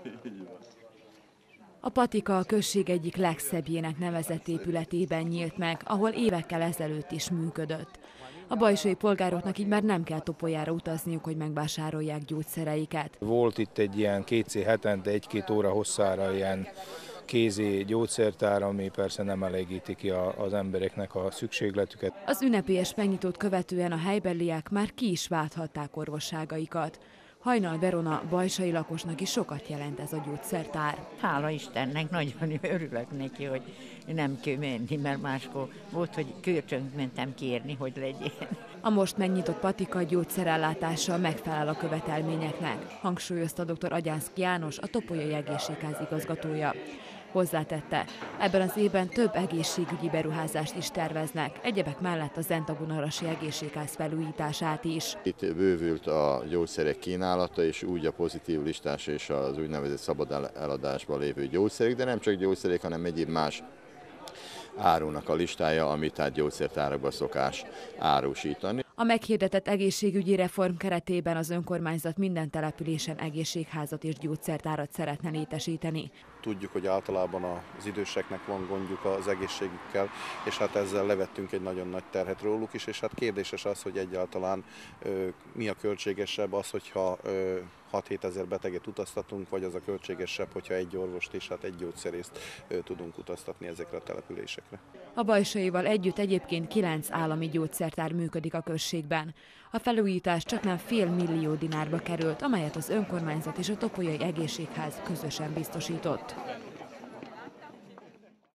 A patika a község egyik legszebbjének nevezett épületében nyílt meg, ahol évekkel ezelőtt is működött. A bajsai polgároknak így már nem kell Topolyára utazniuk, hogy megvásárolják gyógyszereiket. Volt itt egy ilyen kétszer hetente 1-2 óra hosszára ilyen kézi gyógyszertár, ami persze nem elégíti ki az embereknek a szükségletüket. Az ünnepélyes megnyitót követően a helybeliek már ki is válthatták orvosságaikat. Hajnal Verona bajsai lakosnak is sokat jelent ez a gyógyszertár. Hála Istennek, nagyon örülök neki, hogy nem kell menni, mert máskor volt, hogy kölcsönt mentem kérni, hogy legyen. A most megnyitott patika gyógyszerellátása megfelel a követelményeknek, hangsúlyozta dr. Agyánszky János, a Topolyai Egészségház igazgatója. Hozzátette, ebben az évben több egészségügyi beruházást is terveznek, egyebek mellett a Zentagunarasi Egészségház felújítását is. Itt bővült a gyógyszerek kínálata, és úgy a pozitív listás és az úgynevezett szabad eladásban lévő gyógyszerek, de nem csak gyógyszerek, hanem egyéb más árunak a listája, amit tehát gyógyszertárakban szokás árusítani. A meghirdetett egészségügyi reform keretében az önkormányzat minden településen egészségházat és gyógyszertárat szeretne létesíteni. Tudjuk, hogy általában az időseknek van gondjuk az egészségükkel, és hát ezzel levettünk egy nagyon nagy terhet róluk is, és hát kérdéses az, hogy egyáltalán mi a költségesebb az, hogyha 6-7 ezer beteget utaztatunk, vagy az a költségesebb, hogyha egy orvost és hát egy gyógyszerészt tudunk utaztatni ezekre a településekre. A bajsaival együtt egyébként 9 állami gyógyszertár működik a községben. A felújítás csaknem $500 000 dinárba került, amelyet az önkormányzat és a Topolyai Egészségház közösen biztosított.